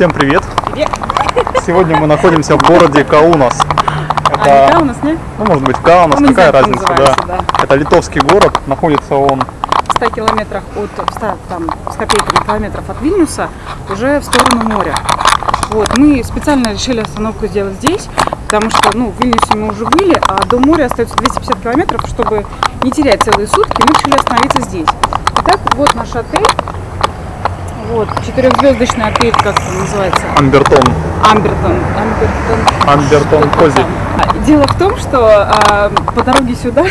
Всем привет! Привет! Сегодня мы находимся в городе Каунас. Это, Каунас, не? Ну, может быть, Каунас, Ну, какая знаю, разница, да. Это литовский город, находится он... В 100 километрах с копейками километров от Вильнюса, уже в сторону моря. Вот, мы специально решили остановку сделать здесь, потому что, в Вильнюсе мы уже были, а до моря остается 250 километров, чтобы не терять целые сутки, мы решили остановиться здесь. Итак, вот наш отель. Вот, 4-звездочный отель, как это называется? Амбертон Кози. Дело в том, что по дороге сюда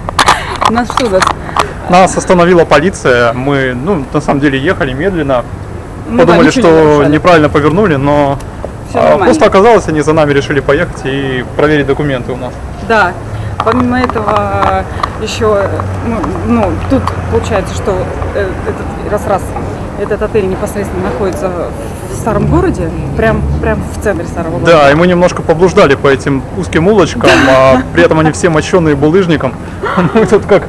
Нас остановила полиция. Мы, на самом деле, ехали медленно. Подумали, что неправильно повернули, но просто оказалось, они за нами решили поехать и проверить документы у нас. Да. Помимо этого, еще, тут получается, что этот отель непосредственно находится в старом городе, прям в центре старого города. Да, и мы немножко поблуждали по этим узким улочкам, а при этом они все мощеные булыжником. Мы тут как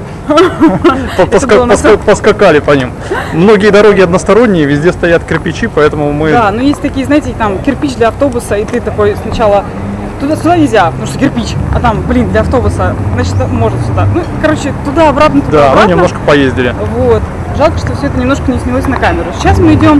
поскакали по ним. Многие дороги односторонние, везде стоят кирпичи, поэтому мы... Да, но есть такие, знаете, там кирпич для автобуса, и ты такой сначала... Туда-сюда нельзя, потому что кирпич, а там, для автобуса, значит, можно сюда. Туда-обратно, туда-обратно. Да, мы немножко поездили. Вот. Жалко, что все это немножко не снялось на камеру. Сейчас мы идем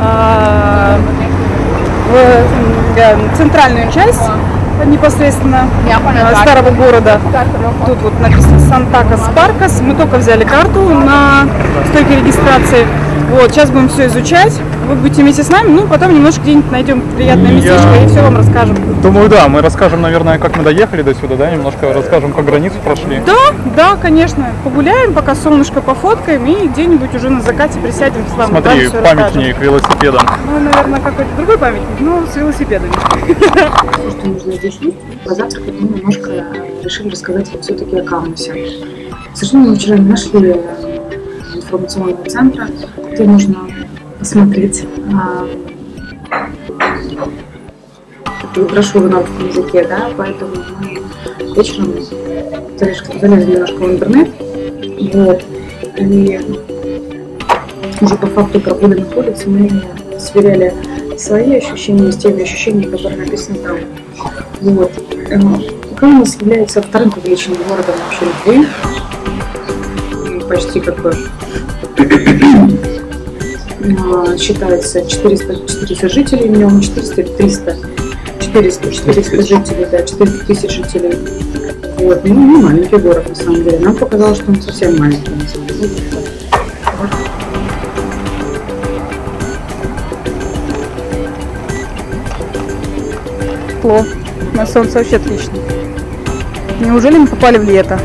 в центральную часть непосредственно старого города. Тут вот написано Сантакас Паркас. Мы только взяли карту на стойке регистрации. Вот, сейчас будем все изучать. Вы будете вместе с нами, потом немножко где-нибудь найдем приятное местечко и все вам расскажем. Думаю, да, мы расскажем, наверное, как мы доехали до сюда, да, немножко расскажем, как границу прошли. Да, конечно. Погуляем, пока солнышко пофоткаем и где-нибь уже на закате присядем с вами. Смотри, памятник велосипедам. Наверное, какой-то другой памятник, но с велосипедами. Все, что нужно здесь есть, позавтракать мы немножко решили рассказать все-таки о Каунасе. К сожалению, мы вчера не нашли информационного центра, где можно посмотреть эту брошюру на русском языке, да, поэтому мы вечером залезли немножко в интернет, вот, и уже по факту прогуленных улиц мы сверяли свои ощущения с теми ощущениями, которые написаны там. Вот. Каунас является вторым по величине городом вообще Литвы, почти как бы считается 400 жителей, в нем 400 жителей, да, 400 тысяч жителей. Вот, не маленький город на самом деле. Нам показалось, что он совсем маленький на самом деле. Тепло. На солнце вообще отлично. Неужели мы попали в лето?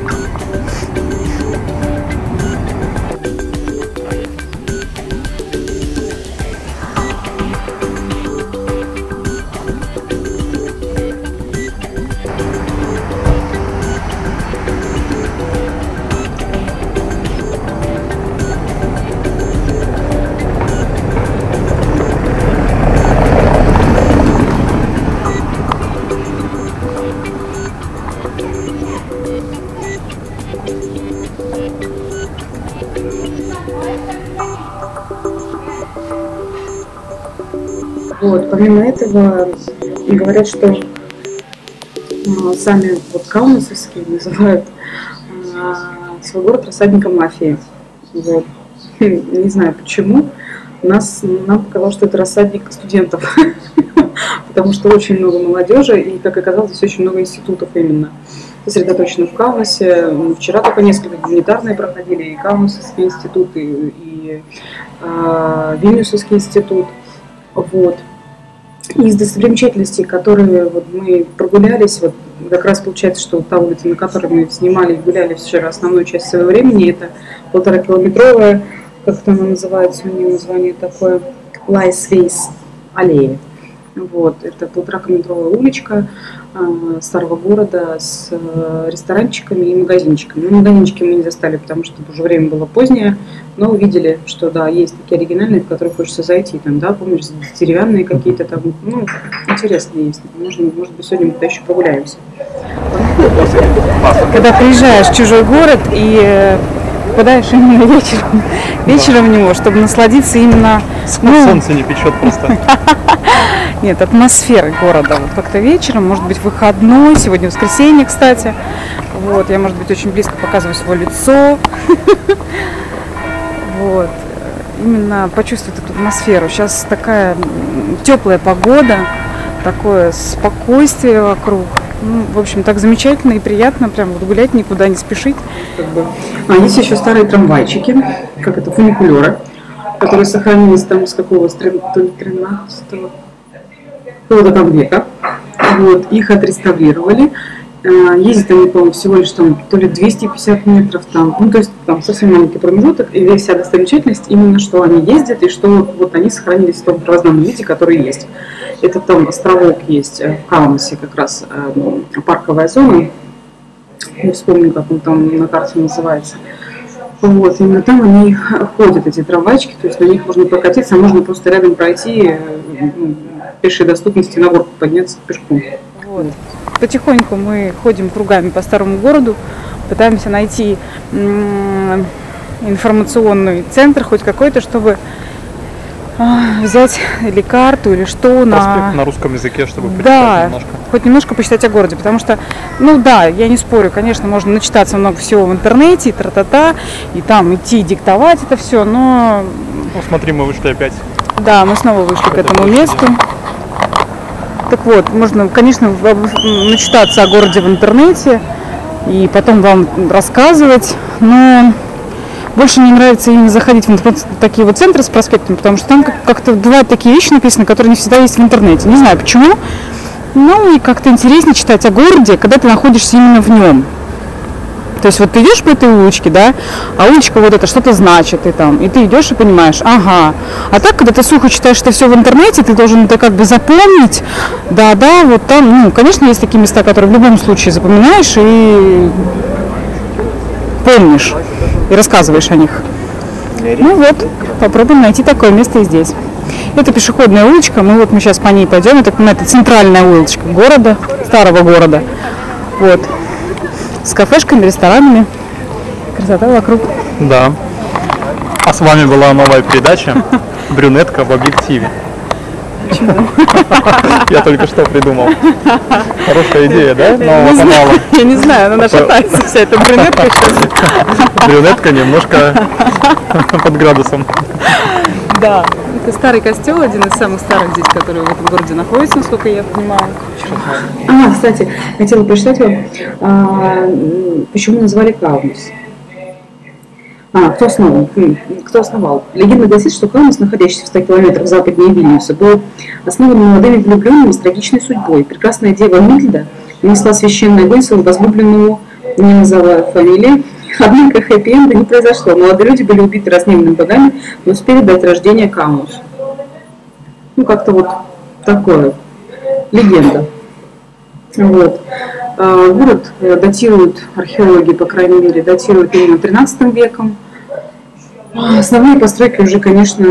Вот, помимо этого, говорят, что сами каунасовские называют свой город рассадником мафии. Вот. Не знаю почему. Нам показалось, что это рассадник студентов, потому что очень много молодежи и, как оказалось, здесь очень много институтов именно сосредоточено в Каунасе. Вчера только несколько гуманитарные проходили, и Каунасовский институт, и Вильнюсовский институт. Вот. Из достопримечательностей, которые мы прогулялись, как раз получается, что та улица, на которой мы снимали и гуляли вчера основную часть своего времени, это 1,5-километровая, как это она называется, у нее название такое, Лайсвейс аллея. Вот, это 1,5-километровая уличка старого города с ресторанчиками и магазинчиками. Магазинчики мы не застали, потому что уже время было позднее, но увидели, что да, есть такие оригинальные, в которые хочется зайти, там, да, помнишь, деревянные какие-то там, интересные есть. Может быть, сегодня мы туда еще прогуляемся. Когда приезжаешь в чужой город и попадаешь именно вечером в него, чтобы насладиться именно... Солнце не печет просто. Нет, атмосферы города. Вот как-то вечером, может быть, выходной, сегодня воскресенье, кстати. Вот, я, может быть, очень близко показываю свое лицо. Вот. Именно почувствовать эту атмосферу. Сейчас такая теплая погода, такое спокойствие вокруг. Ну, в общем, так замечательно и приятно, прям вот гулять, никуда не спешить. Есть еще старые трамвайчики, как это, фуникулеры, которые сохранились там с какого-то, то ли 13-го, какого-то там века. Вот, их отреставрировали. Ездить они, по-моему, всего лишь там то ли 250 метров, там, ну, то есть там совсем маленький промежуток, и вся достопримечательность именно, что они ездят, и что вот они сохранились в том провозном виде, который есть. Это там островок есть в Каунасе, как раз парковая зона, не вспомню, как он там на карте называется. Вот, именно там они ходят, эти трамвайчики, то есть на них можно прокатиться, а можно просто рядом пройти, пешей доступности на горку подняться пешком. Вот. Потихоньку мы ходим кругами по старому городу, пытаемся найти информационный центр хоть какой-то, чтобы взять или карту, или что на русском языке, чтобы почитать немножко. Хоть немножко почитать о городе, потому что, ну да, я не спорю, конечно, можно начитаться много всего в интернете, и тра-та-та, и там идти диктовать это все, но... Ну, смотри, мы вышли опять. Да, мы снова вышли к этому месту. Так вот, можно, конечно, начитаться о городе в интернете и потом вам рассказывать, но больше мне нравится именно заходить в такие вот центры с проспектами, потому что там как-то бывают такие вещи написаны, которые не всегда есть в интернете. Не знаю почему, но и как-то интереснее читать о городе, когда ты находишься именно в нем. То есть вот ты идешь по этой улочке, да, а улочка вот это что-то значит, и ты идешь и понимаешь, ага. А так, когда ты сухо читаешь это все в интернете, ты должен это как бы запомнить, да, вот там, ну, конечно, есть такие места, которые в любом случае запоминаешь и помнишь, и рассказываешь о них. Ну вот, попробуем найти такое место и здесь. Это пешеходная улочка, мы сейчас по ней пойдем, я так понимаю, это центральная улочка города, старого города, вот. С кафешками, ресторанами. Красота вокруг. Да. А с вами была новая передача «Брюнетка в объективе». Почему? Я только что придумал. Хорошая идея, да? Нового канала. Я не знаю, она шатается вся эта брюнетка сейчас. Брюнетка немножко под градусом. Да. Это старый костел, один из самых старых здесь, который в этом городе находится, насколько я понимаю. Кстати, хотела прочитать вам, почему назвали Каунас. Кто основал? Легенда гласит, что Каунас, находящийся в 100 километрах западнее Вильнюса, был основан молодыми влюбленными с трагичной судьбой. Прекрасная дева Мильда нанесла священный огонь своему возлюбленному, не называя фамилии. Однако хэппи-энда не произошло. Молодые люди были убиты разгневанными богами, но успели дать рождение Каунасу. Ну, как-то вот такое. Легенда. Вот. Город датируют, археологи, по крайней мере, датируют именно 13 веком. Основные постройки уже, конечно,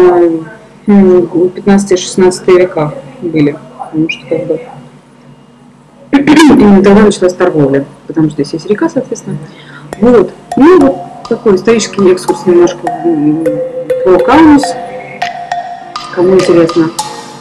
15-16 века были. Потому что как бы именно тогда началась торговля, потому что здесь есть река, соответственно. Вот. Ну, вот такой исторический экскурс немножко по Каунасу. Кому интересно.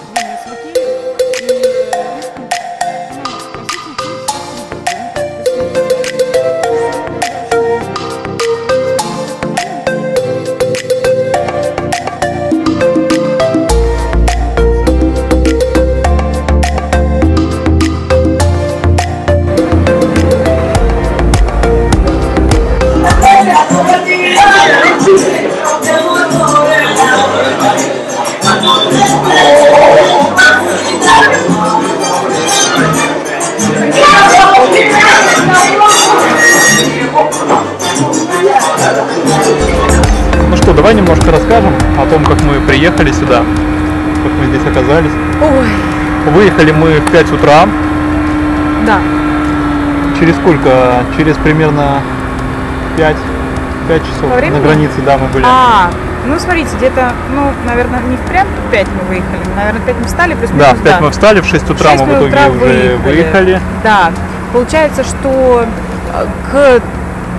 Ну что, давай немножко расскажем о том, как мы приехали сюда, как мы здесь оказались. Ой. Выехали мы в 5 утра. Да. Через сколько? Через примерно 5 часов на границе, да, мы были. Ну, смотрите, где-то, наверное, не прям в 5 мы выехали, наверное, в 5 мы встали, плюс-минус, да. В 5 мы встали, в 6 утра мы в итоге уже выехали. Да, получается, что к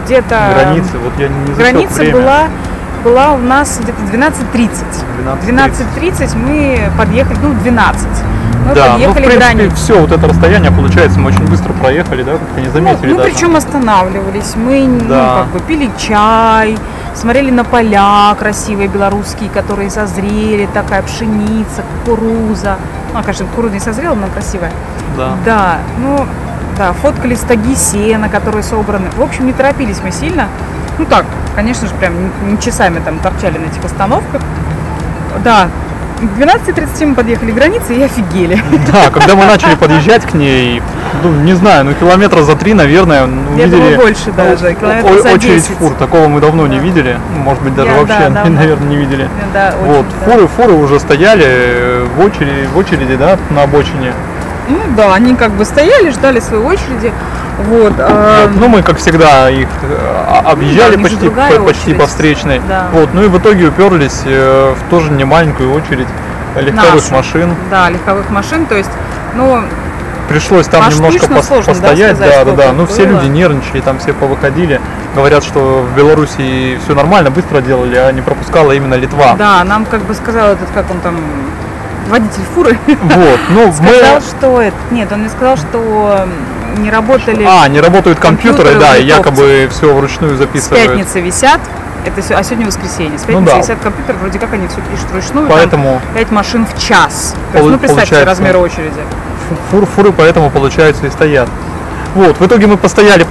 где-то... Границы, вот я не засек Граница время. была у нас где-то 12:30. 12:30 мы подъехали, 12. Мы Да, подъехали в принципе, к границе. все вот это расстояние, получается, мы очень быстро проехали, да, как-то не заметили Мы даже. причем останавливались, мы Да. пили чай, смотрели на поля красивые белорусские, которые созрели, такая пшеница, кукуруза. Конечно, кукуруза не созрела, но красивая. Да. Да, фоткали стаги сена, которые собраны. В общем, не торопились мы сильно. Конечно же, прям не часами там торчали на этих остановках. Да, к 12:30 мы подъехали к границе и офигели. Да, когда мы начали подъезжать к ней, не знаю, километра за 3, наверное, Я увидели думаю, больше даже, километров за очередь 10. фур. Такого мы давно не видели, может быть, даже вообще, наверное, не видели. Да, Вот, очень, фуры уже стояли в очереди, да, на обочине. Они как бы стояли, ждали своей очереди. Вот, мы, как всегда, их объезжали у них же другая почти очередь. по встречной. Да. Вот, и в итоге уперлись в тоже немаленькую очередь легковых Нашу. машин. Да, легковых машин, то есть, Пришлось там немножко сложно, постоять, сказать, да. Все было. люди нервничали, там все повыходили. Говорят, что в Беларуси все нормально, быстро делали, а не пропускала именно Литва. Да, нам как бы сказал этот, как он там, водитель фуры. Вот, сказал, что нет, он мне сказал, что не работали. не работают компьютеры, да, и в якобы все вручную С записывают. пятницы висят. А сегодня воскресенье. С пятницы висят компьютеры, вроде как они все пишут вручную. Поэтому 5 машин в час. То есть, представьте размер очереди. Фуры поэтому, получается, и стоят. Вот, в итоге мы постояли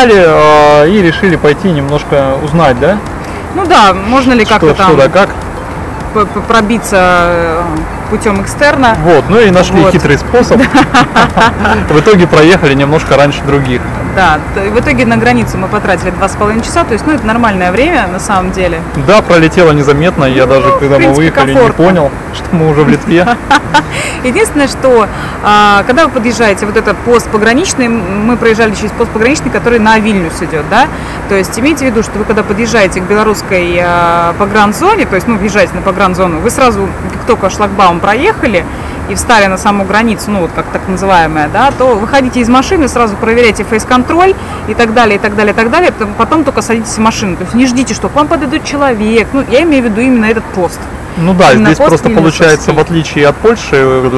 и решили пойти немножко узнать, да? Можно ли как-то там что да как. пробиться путем экстерна. Вот, и нашли хитрый способ. В итоге проехали немножко раньше других. Да, в итоге на границу мы потратили 2,5 часа, то есть, это нормальное время на самом деле. Да, пролетело незаметно, я даже, когда мы выехали, комфортно. не понял, что мы уже в Литве. Единственное, что когда вы подъезжаете, вот этот пост пограничный, мы проезжали через пост пограничный, который на Вильнюс идет, да, то есть имейте в виду, что вы когда подъезжаете к белорусской погранзоне, то есть, въезжаете на погранзону, вы сразу, как только шлагбаум проехали и встали на саму границу, как так называемая, да, то выходите из машины, сразу проверяйте фейс-контроль и так далее, и так далее, и так далее, потом только садитесь в машину, то есть не ждите, что к вам подойдет человек, я имею в виду именно этот пост. Здесь просто получается, в отличие от Польши,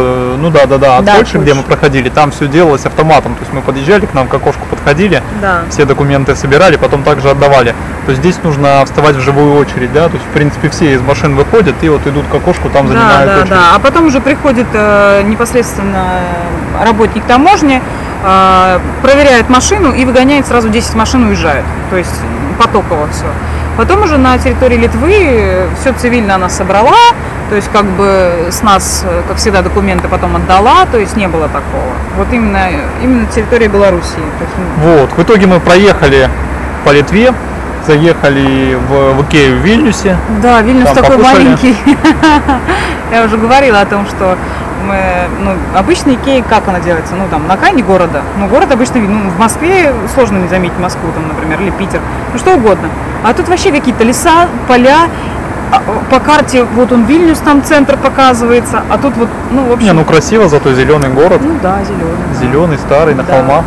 от Польши, где мы проходили, там все делалось автоматом, то есть мы подъезжали, к нам к окошку подходили, все документы собирали, потом также отдавали. То есть здесь нужно вставать в живую очередь, да, то есть в принципе все из машин выходят и идут к окошку, там занимают очередь. А потом уже приходит непосредственно работник таможни, проверяет машину и выгоняет сразу 10 машин, уезжает, то есть потоково все. Потом уже на территории Литвы все цивильно она собрала, то есть как бы с нас, как всегда, документы потом отдала, то есть не было такого. Вот именно территория Белоруссии. Вот, в итоге мы проехали по Литве, заехали в Икею в Вильнюсе. Да, Вильнюс там такой покушали. маленький. Я уже говорила о том, что обычно Икея, как она делается? На окраине города. Город обычно видно. В Москве сложно не заметить Москву, например, или Питер. Что угодно. А тут вообще какие-то леса, поля. По карте, вот он Вильнюс, там центр показывается. А тут в общем... красиво, зато зеленый город. Зеленый. Зеленый, старый, на холмах.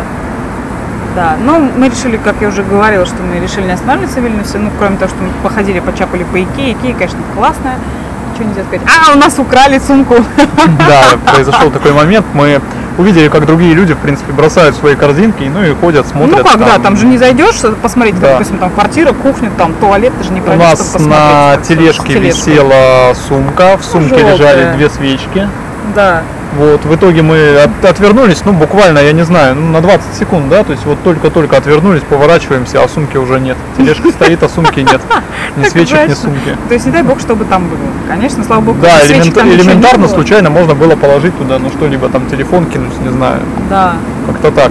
Да, мы решили, как я уже говорила, что мы решили не останавливаться в Вильнюсе, кроме того, что мы походили, почапали по Икее. Икея, конечно, классная. Ничего нельзя сказать. У нас украли сумку. Да, произошел такой момент. Мы увидели, как другие люди, в принципе, бросают свои корзинки, и ходят, смотрят. Там же не зайдешь, посмотреть, допустим, там квартира, кухня, там туалет, ты же не У пройдешь, нас чтобы на посмотреть. тележке висела сумка, в сумке лежали 2 свечки. Да. Вот, в итоге мы отвернулись, буквально, я не знаю, на 20 секунд, да, то есть только-только отвернулись, поворачиваемся, а сумки уже нет. Тележка стоит, а сумки нет. Ни свечек, ни сумки. То есть не дай бог, чтобы там было. Конечно, слава богу. Да, элементарно, случайно можно было положить туда, что-либо там, телефон кинуть, не знаю. Да. Как-то так.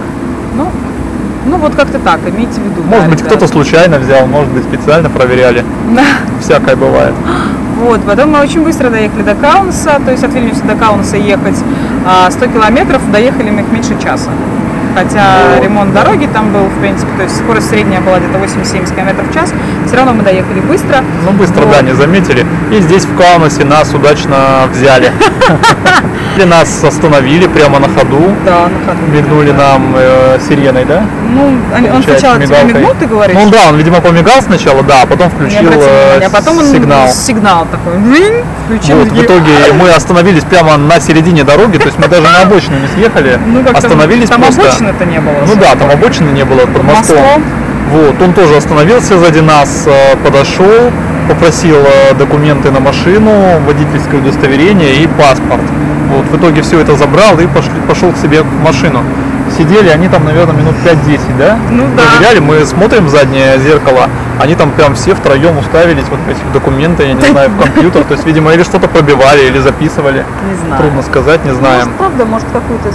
Вот как-то так, имейте в виду. Может быть, кто-то случайно взял, может быть, специально проверяли. Да. Всякое бывает. Вот, потом мы очень быстро доехали до Каунаса, то есть от Вильнюса до Каунаса ехать 100 километров, доехали мы их меньше часа. Хотя ремонт дороги там был, в принципе, то есть скорость средняя была где-то 80-70 км в час, все равно мы доехали быстро. Быстро, да, не заметили. И здесь в Каунасе нас удачно взяли. Нас остановили прямо на ходу. Да, на ходу. Мигнули нам сиреной, да? Ну, он сначала тебе мигнул, ты говоришь? Ну да, он, видимо, помигал сначала, да, а потом включил а потом он сигнал такой, включил. Вот, в итоге мы остановились прямо на середине дороги, то есть мы даже на обочину не съехали, остановились там просто. Там обочины-то не было. Ну да, там обочины не было под мостом. Вот, он тоже остановился сзади нас, подошел, попросил документы на машину, водительское удостоверение и паспорт. Вот, в итоге все это забрал и пошел к себе в машину. Сидели они там, наверное, минут 5-10, да? Ну да. Проверяли, мы смотрим в заднее зеркало, они там прям все втроем уставились вот в эти документы, я не знаю, в компьютер. То есть, видимо, или что-то пробивали, или записывали. Не знаю. Трудно сказать, не знаем. Может, правда, может, какую-то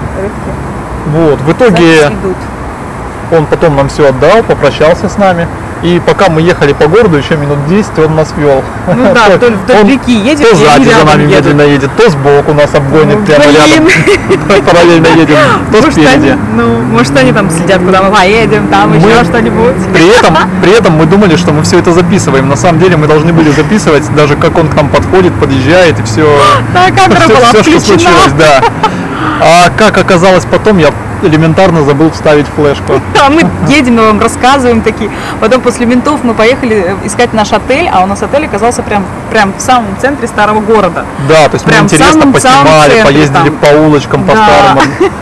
Вот, в итоге он потом нам все отдал, попрощался с нами. И пока мы ехали по городу, еще минут 10 он нас вел. Ну да, вдоль реки едет, то сзади за нами медленно едет, то сбоку нас обгонит прямо рядом. Параллельно едем, то спереди. Ну, может, они там следят, куда мы поедем, там еще что-нибудь. При этом мы думали, что мы все это записываем. На самом деле мы должны были записывать, даже как он к нам подходит, подъезжает и все, что случилось, да. А как оказалось потом, я элементарно забыл вставить флешку. А мы едем, мы вам рассказываем такие. Потом после ментов мы поехали искать наш отель, а у нас отель оказался прям в самом центре старого города. Да, то есть прям мы интересно поснимали, поездили по улочкам, по старым,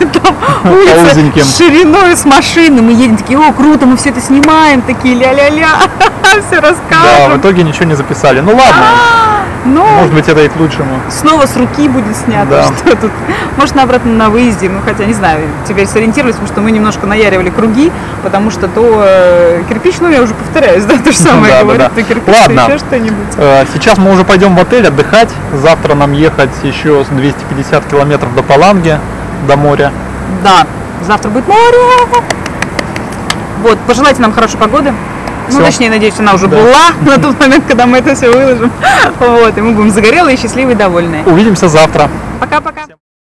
по узеньким. Шириной с машины. Мы едем такие, о, круто, мы все это снимаем, такие ля-ля-ля, все расскажем. Да, в итоге ничего не записали. Ну ладно. Может быть, это и к лучшему. Снова с руки будет снято, да. Что тут. Может, обратно на выезде, ну хотя не знаю, теперь сориентировались, потому что мы немножко наяривали круги, потому что то кирпич, ну я уже повторяюсь, да, то же самое говорю, то кирпич, ладно. еще что-нибудь. Сейчас мы уже пойдем в отель отдыхать, завтра нам ехать еще 250 километров до Паланги, до моря. Да, завтра будет море. Вот, пожелайте нам хорошей погоды. Ну, точнее, надеюсь, она уже была на тот момент, когда мы это все выложим. Вот, и мы будем загорелые, счастливые, довольные. Увидимся завтра. Пока-пока.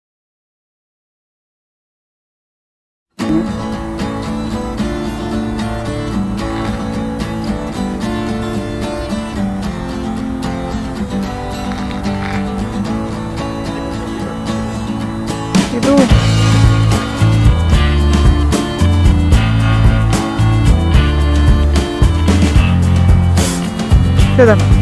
Иду. Что там?